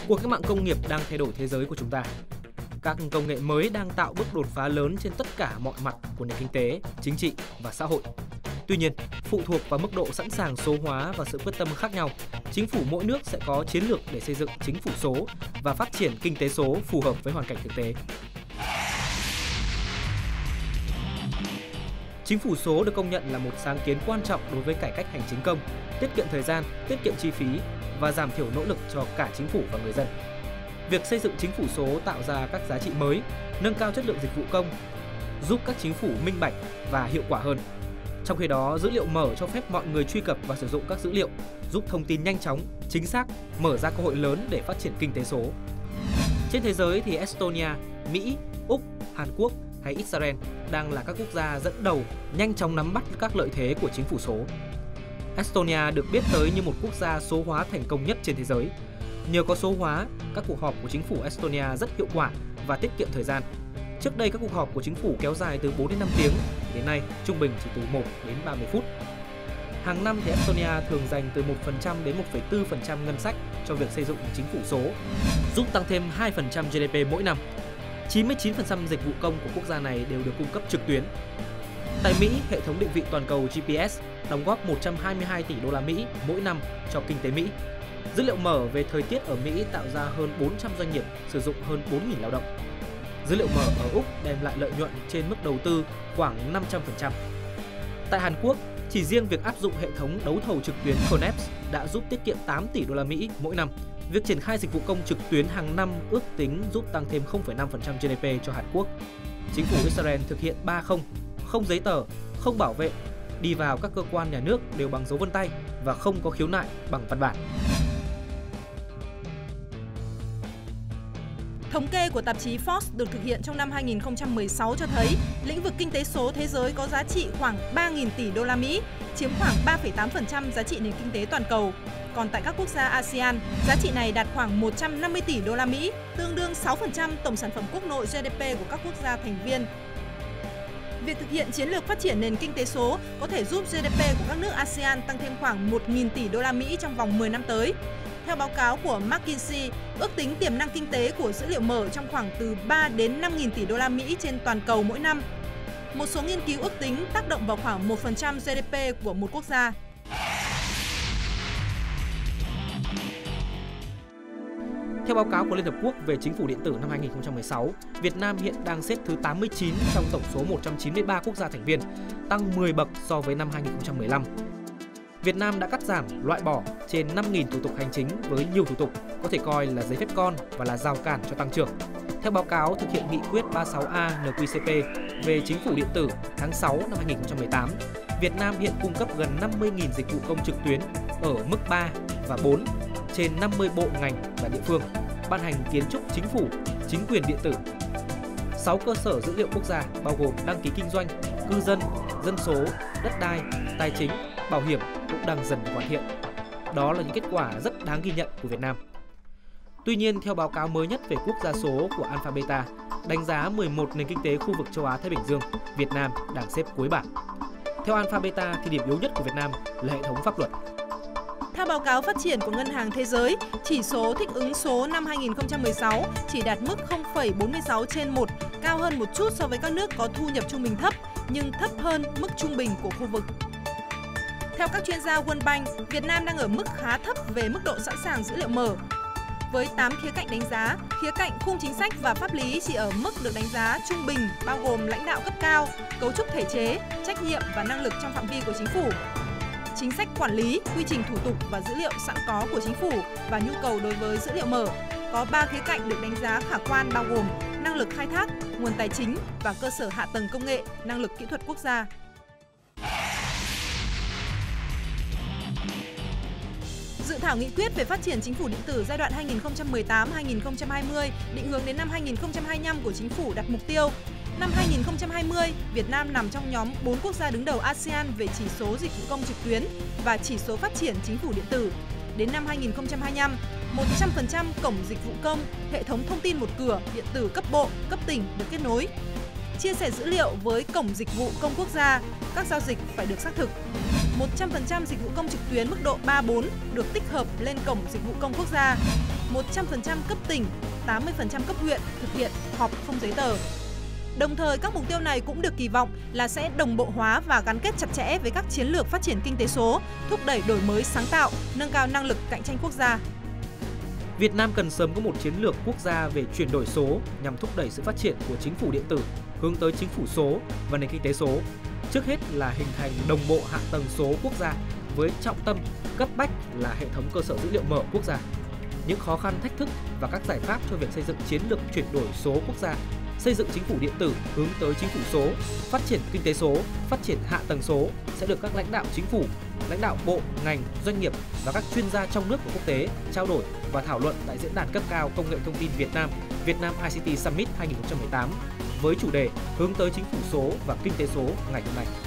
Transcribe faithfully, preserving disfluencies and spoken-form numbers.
Cuộc cách mạng công nghiệp đang thay đổi thế giới của chúng ta. Các công nghệ mới đang tạo bước đột phá lớn trên tất cả mọi mặt của nền kinh tế, chính trị và xã hội. Tuy nhiên, phụ thuộc vào mức độ sẵn sàng số hóa và sự quyết tâm khác nhau, chính phủ mỗi nước sẽ có chiến lược để xây dựng chính phủ số và phát triển kinh tế số phù hợp với hoàn cảnh thực tế. Chính phủ số được công nhận là một sáng kiến quan trọng đối với cải cách hành chính công, tiết kiệm thời gian, tiết kiệm chi phí và giảm thiểu nỗ lực cho cả chính phủ và người dân. Việc xây dựng chính phủ số tạo ra các giá trị mới, nâng cao chất lượng dịch vụ công, giúp các chính phủ minh bạch và hiệu quả hơn. Trong khi đó, dữ liệu mở cho phép mọi người truy cập và sử dụng các dữ liệu, giúp thông tin nhanh chóng, chính xác, mở ra cơ hội lớn để phát triển kinh tế số. Trên thế giới thì Estonia, Mỹ, Úc, Hàn Quốc hay Israel đang là các quốc gia dẫn đầu nhanh chóng nắm bắt các lợi thế của chính phủ số. Estonia được biết tới như một quốc gia số hóa thành công nhất trên thế giới. Nhờ có số hóa, các cuộc họp của chính phủ Estonia rất hiệu quả và tiết kiệm thời gian. Trước đây các cuộc họp của chính phủ kéo dài từ bốn đến năm tiếng, đến nay trung bình chỉ từ một đến ba mươi phút. Hàng năm thì Estonia thường dành từ một phần trăm đến một phẩy bốn phần trăm ngân sách cho việc xây dựng chính phủ số, giúp tăng thêm hai phần trăm giê đê pê mỗi năm. chín mươi chín phần trăm dịch vụ công của quốc gia này đều được cung cấp trực tuyến. Tại Mỹ, hệ thống định vị toàn cầu giê pê ét đóng góp một trăm hai mươi hai tỷ đô la Mỹ mỗi năm cho kinh tế Mỹ. Dữ liệu mở về thời tiết ở Mỹ tạo ra hơn bốn trăm doanh nghiệp sử dụng hơn bốn nghìn lao động. Dữ liệu mở ở Úc đem lại lợi nhuận trên mức đầu tư khoảng năm trăm phần trăm. Tại Hàn Quốc, chỉ riêng việc áp dụng hệ thống đấu thầu trực tuyến Coneps đã giúp tiết kiệm tám tỷ đô la Mỹ mỗi năm. Việc triển khai dịch vụ công trực tuyến hàng năm ước tính giúp tăng thêm không phẩy năm phần trăm giê đê pê cho Hàn Quốc. Chính phủ Israel thực hiện ba không, không giấy tờ, không bảo vệ, đi vào các cơ quan nhà nước đều bằng dấu vân tay và không có khiếu nại bằng văn bản. Thống kê của tạp chí Forbes được thực hiện trong năm hai nghìn không trăm mười sáu cho thấy lĩnh vực kinh tế số thế giới có giá trị khoảng ba nghìn tỷ đô la Mỹ, chiếm khoảng ba phẩy tám phần trăm giá trị nền kinh tế toàn cầu. Còn tại các quốc gia a sê an, giá trị này đạt khoảng một trăm năm mươi tỷ đô la Mỹ, tương đương sáu phần trăm tổng sản phẩm quốc nội giê đê pê của các quốc gia thành viên. Việc thực hiện chiến lược phát triển nền kinh tế số có thể giúp giê đê pê của các nước a sê an tăng thêm khoảng một nghìn tỷ đô la Mỹ trong vòng mười năm tới. Theo báo cáo của McKinsey, ước tính tiềm năng kinh tế của dữ liệu mở trong khoảng từ ba đến năm nghìn tỷ đô la Mỹ trên toàn cầu mỗi năm. Một số nghiên cứu ước tính tác động vào khoảng một phần trăm giê đê pê của một quốc gia. Theo báo cáo của Liên Hợp Quốc về chính phủ điện tử năm hai nghìn không trăm mười sáu, Việt Nam hiện đang xếp thứ tám mươi chín trong tổng số một trăm chín mươi ba quốc gia thành viên, tăng mười bậc so với năm hai nghìn không trăm mười lăm. Việt Nam đã cắt giảm, loại bỏ trên năm nghìn thủ tục hành chính với nhiều thủ tục có thể coi là giấy phép con và là rào cản cho tăng trưởng. Theo báo cáo thực hiện nghị quyết ba mươi sáu A en quy xê pê về chính phủ điện tử tháng sáu năm hai nghìn không trăm mười tám, Việt Nam hiện cung cấp gần năm mươi nghìn dịch vụ công trực tuyến ở mức ba và bốn trên năm mươi bộ ngành và địa phương, ban hành kiến trúc chính phủ, chính quyền điện tử. sáu cơ sở dữ liệu quốc gia bao gồm đăng ký kinh doanh, cư dân, dân số, đất đai, tài chính, bảo hiểm cũng đang dần hoàn thiện. Đó là những kết quả rất đáng ghi nhận của Việt Nam. Tuy nhiên, theo báo cáo mới nhất về quốc gia số của Alpha Beta, đánh giá mười một nền kinh tế khu vực châu Á Thái Bình Dương, Việt Nam đang xếp cuối bảng. Theo Alpha Beta thì điểm yếu nhất của Việt Nam là hệ thống pháp luật. Theo báo cáo phát triển của Ngân hàng Thế giới, chỉ số thích ứng số năm hai nghìn không trăm mười sáu chỉ đạt mức không phẩy bốn mươi sáu trên một, cao hơn một chút so với các nước có thu nhập trung bình thấp, nhưng thấp hơn mức trung bình của khu vực. Theo các chuyên gia World Bank, Việt Nam đang ở mức khá thấp về mức độ sẵn sàng dữ liệu mở. Với tám khía cạnh đánh giá, khía cạnh khung chính sách và pháp lý chỉ ở mức được đánh giá trung bình, bao gồm lãnh đạo cấp cao, cấu trúc thể chế, trách nhiệm và năng lực trong phạm vi của chính phủ, chính sách quản lý, quy trình thủ tục và dữ liệu sẵn có của chính phủ và nhu cầu đối với dữ liệu mở. Có ba khía cạnh được đánh giá khả quan bao gồm năng lực khai thác, nguồn tài chính và cơ sở hạ tầng công nghệ, năng lực kỹ thuật quốc gia. Dự thảo nghị quyết về phát triển chính phủ điện tử giai đoạn hai nghìn không trăm mười tám đến hai nghìn không trăm hai mươi định hướng đến năm hai nghìn không trăm hai mươi lăm của chính phủ đặt mục tiêu năm hai nghìn không trăm hai mươi, Việt Nam nằm trong nhóm bốn quốc gia đứng đầu a sê an về chỉ số dịch vụ công trực tuyến và chỉ số phát triển chính phủ điện tử. Đến năm hai nghìn không trăm hai mươi lăm, một trăm phần trăm cổng dịch vụ công, hệ thống thông tin một cửa điện tử cấp bộ, cấp tỉnh được kết nối. chia sẻ dữ liệu với Cổng Dịch vụ Công Quốc gia, các giao dịch phải được xác thực. một trăm phần trăm dịch vụ công trực tuyến mức độ ba bốn được tích hợp lên Cổng Dịch vụ Công Quốc gia. một trăm phần trăm cấp tỉnh, tám mươi phần trăm cấp huyện thực hiện họp không giấy tờ. Đồng thời, các mục tiêu này cũng được kỳ vọng là sẽ đồng bộ hóa và gắn kết chặt chẽ với các chiến lược phát triển kinh tế số, thúc đẩy đổi mới sáng tạo, nâng cao năng lực cạnh tranh quốc gia. Việt Nam cần sớm có một chiến lược quốc gia về chuyển đổi số nhằm thúc đẩy sự phát triển của chính phủ điện tử, hướng tới chính phủ số và nền kinh tế số. Trước hết là hình thành đồng bộ hạ tầng số quốc gia với trọng tâm cấp bách là hệ thống cơ sở dữ liệu mở quốc gia. Những khó khăn, thách thức và các giải pháp cho việc xây dựng chiến lược chuyển đổi số quốc gia, xây dựng chính phủ điện tử hướng tới chính phủ số, phát triển kinh tế số, phát triển hạ tầng số sẽ được các lãnh đạo chính phủ, lãnh đạo bộ, ngành, doanh nghiệp và các chuyên gia trong nước và quốc tế trao đổi và thảo luận tại diễn đàn cấp cao công nghệ thông tin Việt Nam, Việt Nam i xê tê Summit hai không một tám với chủ đề hướng tới chính phủ số và kinh tế số ngày hôm nay.